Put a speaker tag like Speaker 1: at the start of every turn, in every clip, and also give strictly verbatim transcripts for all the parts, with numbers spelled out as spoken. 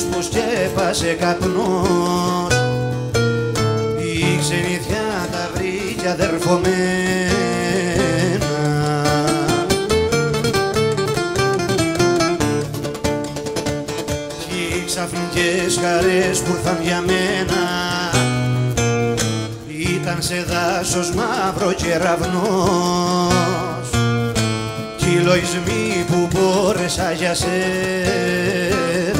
Speaker 1: ήλιος που σκέπασε καπνός, η ξενιθιά τα βρήκε αδερφωμένα κι οι ξαφνικές χαρές που ήρθαν για μένα ήταν σε δάσος μαύρο κεραυνός κι οι λοισμοί που μπόρεσα για σένα.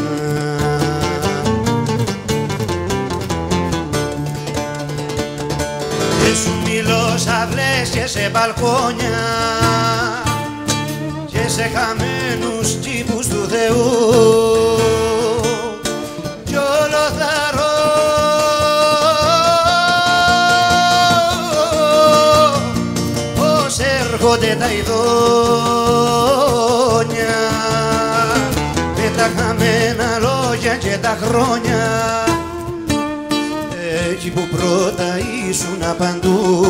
Speaker 1: Και σου μιλώ σ' αυλές και σε μπαλκόνια και σε χαμένους κήπους του Θεού κι όλο θαρώ πως έρχονται τα ειδόνια με τα χαμένα λόγια και τα χρόνια εκεί που πρώτα ήσουν παντού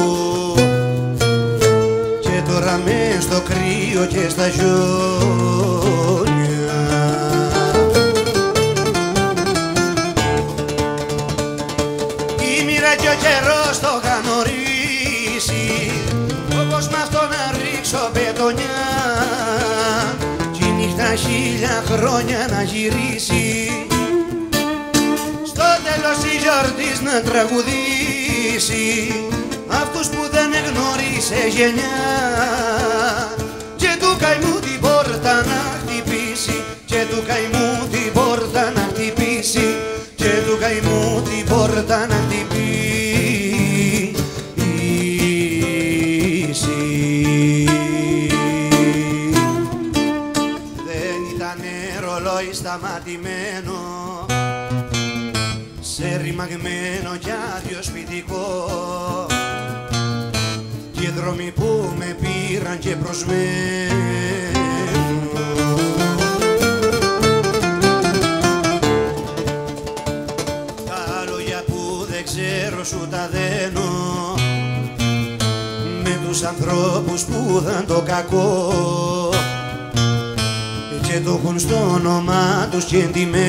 Speaker 1: και τώρα μες στο κρύο και στα χιόνια. Η μοίρα και ο καιρός το είχαν ορίσει όπως μ' αυτό να ρίξω πετονιά κι η νύχτα χίλια χρόνια να γυρίσει στο τέλος η γιορτής να τραγουδήσει αυτούς που δεν εγνώρισε γενιά και του καημού την πόρτα να χτυπήσει και του καημού την πόρτα να χτυπήσει και του καημού την πόρτα να χτυπήσει. Δεν ήταν ρολόι σταματημένο σε ρημαγμένο κι άδειο σπιτικό και δρόμοι που με πήραν και προσμένω τα λόγια που δεν ξέρω σου τα δένω με τους ανθρώπους που δαν το κακό και το έχουν στο όνομά τους και εντυμένο.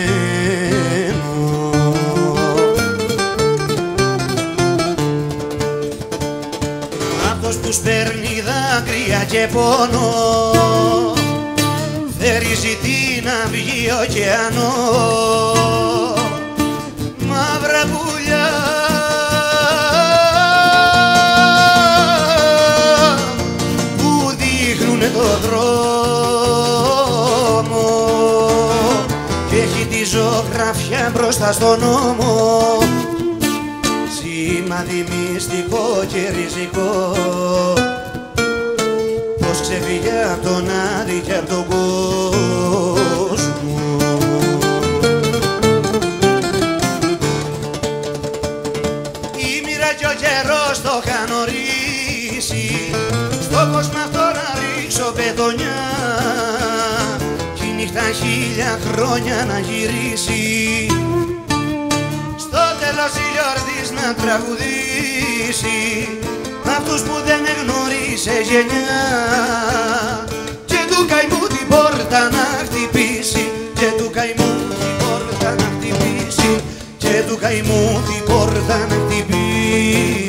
Speaker 1: Αυτός που σπέρνει δάκρυα και πόνο θερίζει την αυγή ωκεανό μαύρα πουλιά που δείχνουνε το δρόμο και έχει τη ζωγραφιά μπροστά στον νόμο σημάδι μυστικό και ριζικό πως ξεφύγει απ' τον άδει και απ' τον κόσμο. Η μοίρα κι ο καιρός το είχαν ορίσει στόχος μ' αυτό να ρίξω πετονιά κι η νύχτα χίλια χρόνια να γυρίσει στο τέλος η γιορτής να τραγουδήσει αυτούς που δεν εγνώρισε γενιά και του καημού την πόρτα να χτυπήσει και του καημού την πόρτα να χτυπήσει και του καημού την πόρτα να χτυπήσει.